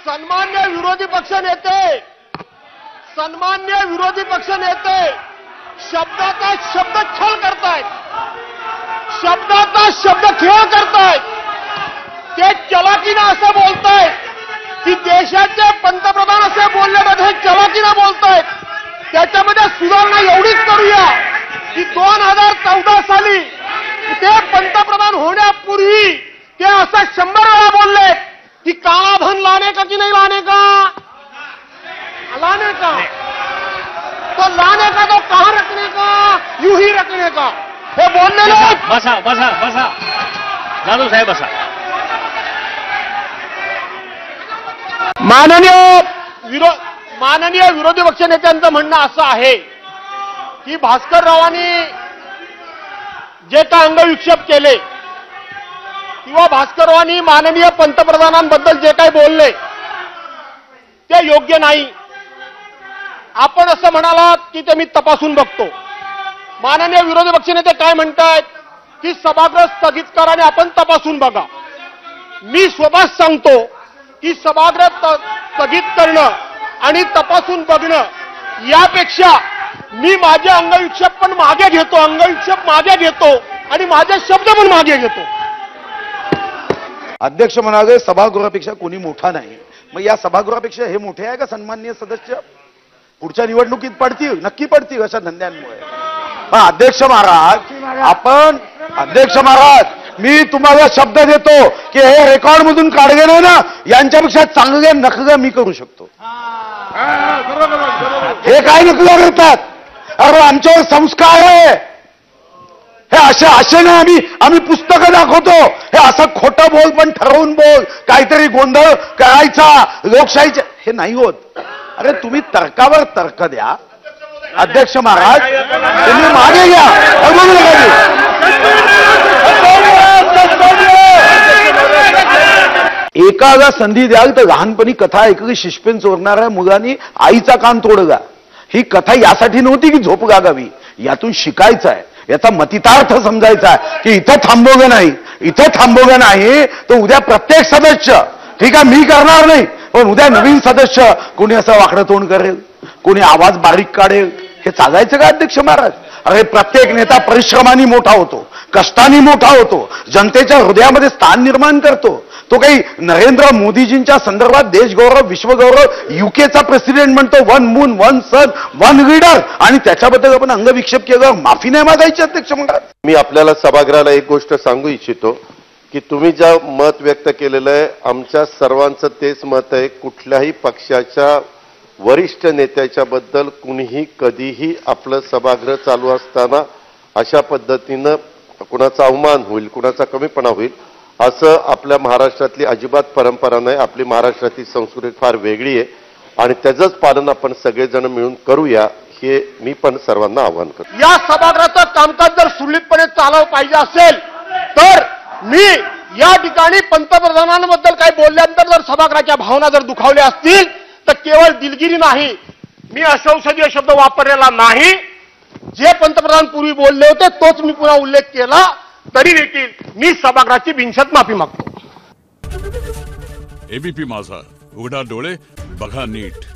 सन्मान्य विरोधी पक्ष नेते शब्दाचा शब्दछळ करतायत, शब्दाचा शब्दखेळ करतायत। ते चलाकीनं असं बोलतायत की देशाचे पंतप्रधान असे बोलण्यामध्ये चलाकीनं बोलतायत। त्याच्यामध्ये सुधारणा एवढीच करूया की 2014 साली ते पंतप्रधान होण्यापूर्वी ते असं 100 वेळा बोलले कि काला धन लाने का कि नहीं लाने का, लाने का, तो लाने का तो कहां रखने का, यूं ही रखने का, हे बोलने लोग। बसा बसा बसा जाधव साहेब बसा। माननीय विरोधी पक्ष नेत्यांचं म्हणणं असं आहे की भास्कररावांनी जे काय अंगविक्षेप केले किंवा भास्कररावांनी माननीय पंतप्रधानांबद्दल जे काही बोलले ते योग्य नाही। आपण असं म्हणालात की ते मी तपासून बघतो। माननीय विरोधी पक्ष नेते काय म्हणतायत की सभागृह स्थगित करा आणि आपण तपासून बघा। मी स्वतः सांगतो की सभागृह स्थगित करणं आणि तपासून बघणं यापेक्षा मी माझे अंगविक्षेप पण मागे घेतो, अंगविक्षेप मागे घेतो आणि माझे शब्द पण मागे घेतो। अध्यक्ष म्हणाले सभागृहापेक्षा कोणी मोठा नाही, मग या सभागृहापेक्षा हे मोठे आहे का सन्माननीय सदस्य? पुढच्या निवडणुकीत पडतील, नक्की पडतील अशा धंद्यांमुळे। अध्यक्ष महाराज मी तुम्हाला शब्द देतो की हे रेकॉर्ड मधून काढले नाही ना, यांच्यापेक्षा चांगले नखगे मी करू शकतो। हे काय नकला करतात? अरे आमच्यावर संस्कार आहे, हे असे नाही आम्ही पुस्तकं दाखवतो, हे असं खोटं बोल पण ठरवून बोल, काहीतरी गोंधळ करायचा लोकशाहीचे, हे नाही होत। अरे तुम्ही तर्कावर तर्क द्या अध्यक्ष महाराज, तुम्ही मागे घ्या, एकाला संधी द्याल तर लहानपणी कथा ऐकली शिशपेन चोरणाऱ्या मुलांनी आईचा कान तोडला। ही कथा यासाठी नव्हती की झोप लागावी, यातून शिकायचं आहे, याचा मतितार्थ समजायचा आहे की इथं थांबवलं नाही तर उद्या प्रत्येक सदस्य, ठीक आहे मी करणार नाही, पण उद्या नवीन सदस्य कोणी असं वाकडं तोंड करेल, कोणी आवाज बारीक काढेल, हे चालायचं का अध्यक्ष महाराज? अरे प्रत्येक नेता परिश्रमाने मोठा होतो, कष्टाने मोठा होतो, जनतेच्या हृदयामध्ये स्थान निर्माण करतो। तो काही नरेंद्र मोदीजींच्या संदर्भात देशगौरव विश्वगौरव युकेचा प्रेसिडेंट म्हणतो, 1 मून 1 सन 1 लीडर, आणि त्याच्याबद्दल आपण अंगविक्षेप केल्यावर माफी नाही मागायची अध्यक्ष महाराज। मी आपल्याला सभागृहाला एक गोष्ट सांगू इच्छितो की तुम्ही ज्या मत व्यक्त केलेलं आहे आमच्या सर्वांचं तेच मत आहे। कुठल्याही पक्षाच्या वरिष्ठ नेत्याच्या बद्दल कुणीही कधीही आपलं सभागृह चालू असताना अशा पद्धतीनं कुणाचा अवमान होईल, कुणाचा कमीपणा होईल असं आपल्या महाराष्ट्रातली अजिबात परंपरा नाही। आपली महाराष्ट्रातली संस्कृती फार वेगळी आहे आणि त्याचंच पालन आपण सगळेजण मिळून करूया, हे मी पण सर्वांना आवाहन करतो। या सभागृहाचं कामकाज जर सुरळीतपणे चालवलं पाहिजे असेल तर मी या ठिकाणी पंतप्रधानांबद्दल काही बोलल्यानंतर जर सभागृहाच्या भावना जर दुखावल्या असतील तर केवळ दिलगिरी नाही, मी असंसदीय शब्द वापरलेला नाही। जे पंतप्रधान पूर्वी बोलले होते तोच मी पुन्हा उल्लेख केला, तरी देखील मी सभागृहाची बिनशर्त माफी मागतो। एबीपी माझा, उघडा डोळे बघा नीट।